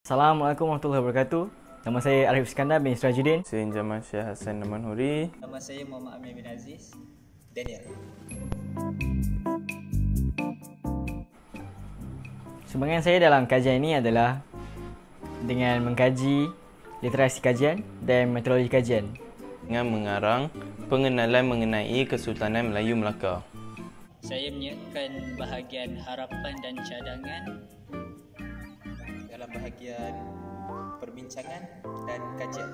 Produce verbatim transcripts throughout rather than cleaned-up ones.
Assalamualaikum warahmatullahi wabarakatuh. Nama saya Arif Iskandar bin Sirajuddin. Saya Jamal Syah Hassan Namanhuri. Nama saya Muhammad Amir bin Aziz. Daniel. Sumbangan saya dalam kajian ini adalah dengan mengkaji literasi kajian dan metodologi kajian. Dengan mengarang pengenalan mengenai Kesultanan Melayu Melaka. Saya menyiapkan bahagian harapan dan cadangan dalam bahagian perbincangan dan kajian.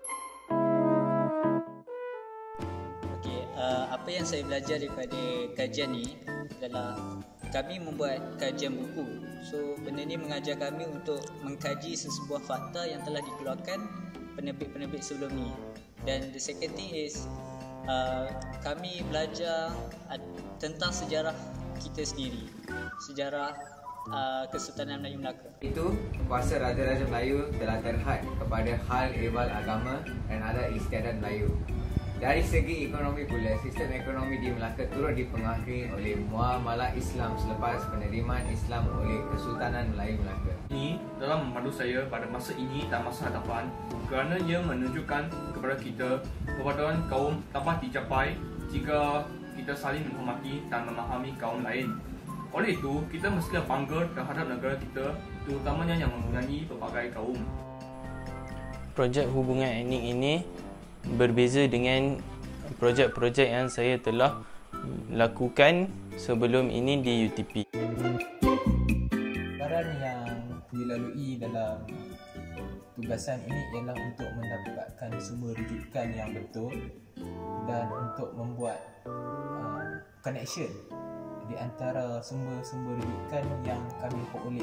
Okey, uh, apa yang saya belajar daripada kajian ni adalah kami membuat kajian buku. So, benda ni mengajar kami untuk mengkaji sesebuah fakta yang telah dikeluarkan penerbit-penerbit sebelum ni. Dan the second thing is uh, kami belajar uh, tentang sejarah kita sendiri. Sejarah uh, Kesultanan Melayu Melaka. Itu kuasa Raja-Raja Melayu telah terhad kepada hal ehwal agama dan adat istiadat Melayu. Dari segi ekonomi pula, sistem ekonomi di Melaka turut dipengaruhi oleh muamalah Islam selepas penerimaan Islam oleh Kesultanan Melayu Melaka. Ini dalam membantu saya pada masa ini dan masa hadapan kerana ia menunjukkan kepada kita persatuan kaum dapat dicapai jika kita saling menghormati dan memahami kaum lain. Oleh itu, kita mestilah bangga terhadap negara kita, terutamanya yang mempunyai pelbagai kaum. Projek hubungan etnik ini berbeza dengan projek-projek yang saya telah lakukan sebelum ini di U T P. Cabaran yang dilalui dalam tugasan ini ialah untuk mendapatkan sumber rujukan yang betul dan untuk membuat uh, connection di antara sumber-sumber rujukan yang kami peroleh.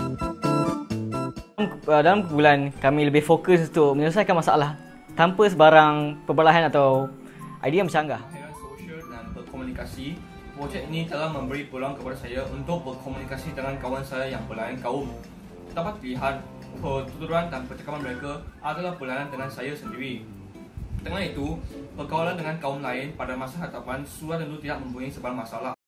Dalam bulan kami lebih fokus untuk menyelesaikan masalah tanpa sebarang perbalahan atau idea yang bercanggah. Akhiran sosial dan berkomunikasi, projek ini telah memberi peluang kepada saya untuk berkomunikasi dengan kawan saya yang berlainan kaum. Dapat dilihat pertuturan dan percakapan mereka adalah berlainan dengan saya sendiri. Dengan itu, pergaulan dengan kaum lain pada masa hadapan sudah tentu tidak mempunyai sebarang masalah.